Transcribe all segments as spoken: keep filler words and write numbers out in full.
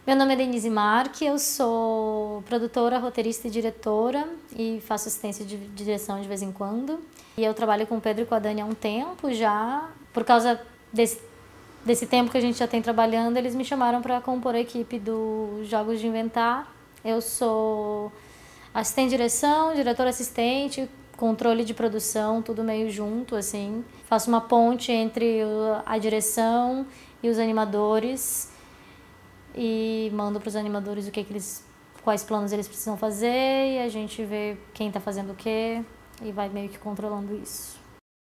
Meu nome é Denise Marque, eu sou produtora, roteirista e diretora e faço assistência de direção de vez em quando. E eu trabalho com o Pedro e com a Dani há um tempo já. Por causa desse, desse tempo que a gente já tem trabalhando, eles me chamaram para compor a equipe do Jogos de Inventar. Eu sou assistente de direção, diretora assistente, controle de produção, tudo meio junto, assim. Faço uma ponte entre a direção e os animadores e mando para os animadores o que, que eles, quais planos eles precisam fazer, e a gente vê quem está fazendo o quê e vai meio que controlando isso.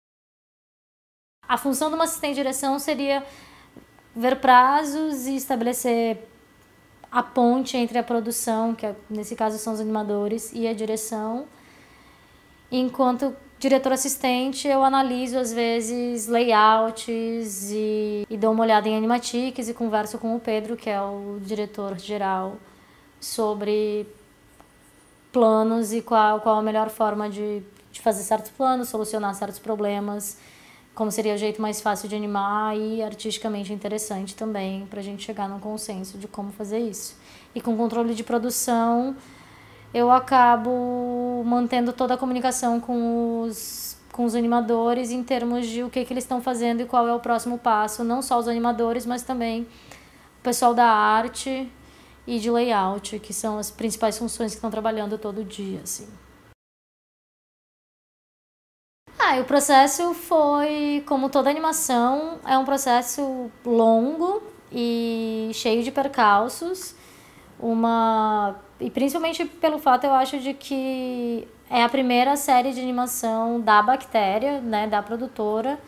A função de uma assistente de direção seria ver prazos e estabelecer a ponte entre a produção, que nesse caso são os animadores, e a direção. Enquanto diretor assistente, eu analiso às vezes layouts e, e dou uma olhada em animatics e converso com o Pedro, que é o diretor geral, sobre planos e qual, qual a melhor forma de, de fazer certos planos, solucionar certos problemas, como seria o jeito mais fácil de animar e artisticamente interessante também, para a gente chegar num consenso de como fazer isso. E com controle de produção, eu acabo mantendo toda a comunicação com os, com os animadores em termos de o que, que eles estão fazendo e qual é o próximo passo, não só os animadores, mas também o pessoal da arte e de layout, que são as principais funções que estão trabalhando todo dia, assim. Ah, o processo foi, como toda animação, é um processo longo e cheio de percalços, uma e principalmente pelo fato, eu acho, de que é a primeira série de animação da Bactéria, né, da produtora,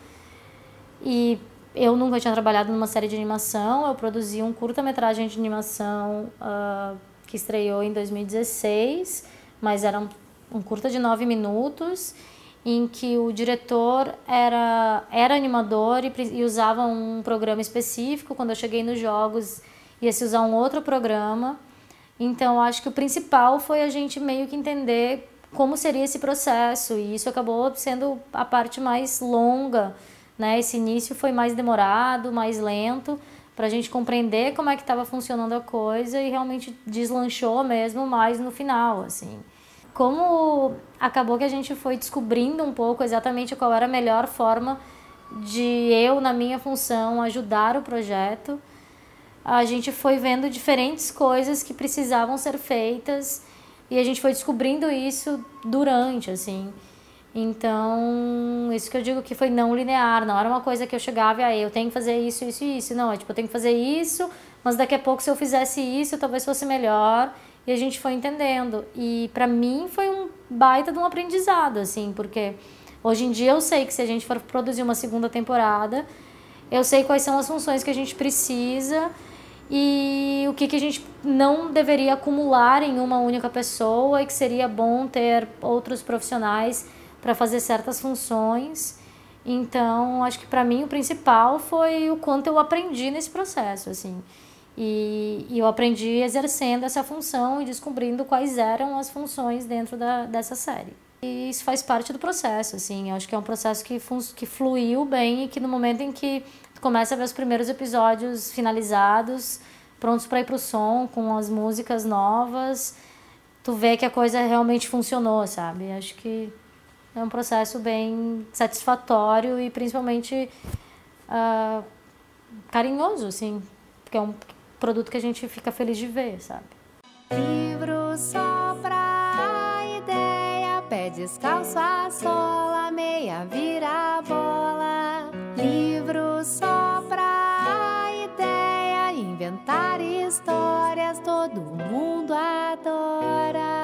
e eu nunca tinha trabalhado numa série de animação. Eu produzi um curta-metragem de animação uh, que estreou em dois mil e dezesseis, mas era um, um curta de nove minutos, em que o diretor era, era animador e, e usava um programa específico. Quando eu cheguei nos jogos, ia se usar um outro programa. Então, acho que o principal foi a gente meio que entender como seria esse processo, e isso acabou sendo a parte mais longa, né? Esse início foi mais demorado, mais lento, para a gente compreender como é que estava funcionando a coisa, e realmente deslanchou mesmo mais no final, assim. Como acabou que a gente foi descobrindo um pouco exatamente qual era a melhor forma de eu, na minha função, ajudar o projeto, a gente foi vendo diferentes coisas que precisavam ser feitas e a gente foi descobrindo isso durante, assim. Então, isso que eu digo que foi não linear, não era uma coisa que eu chegava e aí eu tenho que fazer isso, isso e isso. Não, é tipo, eu tenho que fazer isso, mas daqui a pouco se eu fizesse isso, talvez fosse melhor. E a gente foi entendendo. E pra mim foi um baita de um aprendizado, assim, porque hoje em dia eu sei que se a gente for produzir uma segunda temporada, eu sei quais são as funções que a gente precisa e o que, que a gente não deveria acumular em uma única pessoa, e que seria bom ter outros profissionais para fazer certas funções. Então, acho que para mim o principal foi o quanto eu aprendi nesse processo, assim. E, e eu aprendi exercendo essa função e descobrindo quais eram as funções dentro da, dessa série. E isso faz parte do processo, assim. Eu acho que é um processo que, que fluiu bem, e que no momento em que tu começa a ver os primeiros episódios finalizados, prontos para ir pro som, com as músicas novas, tu vê que a coisa realmente funcionou, sabe? Acho que é um processo bem satisfatório e principalmente uh, carinhoso, assim, porque é um produto que a gente fica feliz de ver, sabe? Livro só pra ideia, pé descalço, a sola, meia vira a bola. Livro só pra ideia, inventar histórias, todo mundo adora.